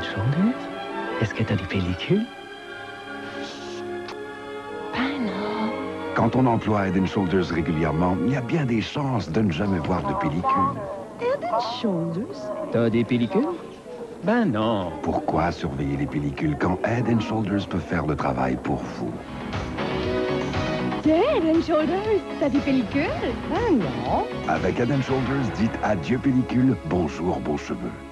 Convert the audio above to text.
and Shoulders? Est-ce que t'as des pellicules? Ben non. Quand on emploie Head Shoulders régulièrement, il y a bien des chances de ne jamais voir de pellicule. Head Shoulders? T'as des pellicules? Ben non. Pourquoi surveiller les pellicules quand Head Shoulders peut faire le travail pour vous? Head Shoulders, t'as des pellicules? Ben non. Avec Head Shoulders, dites adieu pellicule, bonjour beaux cheveux.